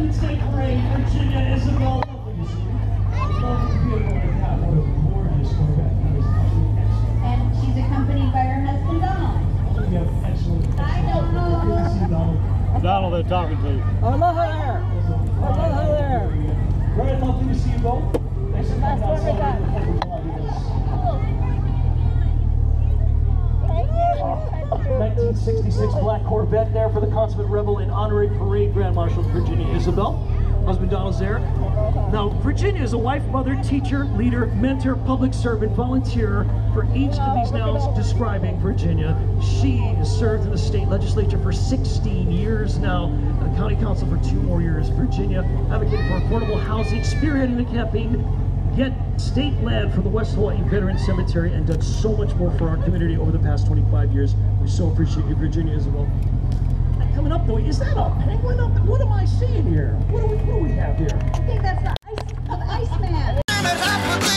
Independence Day Parade, Virginia Isabel. Lovely to see you. Lovely to be able to have what a gorgeous Corvette. That is absolutely excellent. And she's accompanied by her husband, Donald. We have excellent. I don't know. Good to see you, Donald. Donald, they're talking to you. Hello there. Hello there. Very lovely to see you both. Thanks for coming out. Thank you. 1966 black Corvette there for the Consummate Rebel in Honorary Parade Grand Marshal Virginia Isabel. Husband Donald's there. Now, Virginia is a wife, mother, teacher, leader, mentor, public servant, volunteer for each of these nouns describing Virginia. She has served in the state legislature for 16 years now, and the county council for 2 more years. Virginia advocated for affordable housing, spearheading the campaign, get state land for the West Hawaii Veteran Cemetery, and done so much more for our community over the past 25 years. We so appreciate you, Virginia Isabel. Coming up though, is that a penguin up there? What am I seeing here? What do we have here? I think that's the Iceman.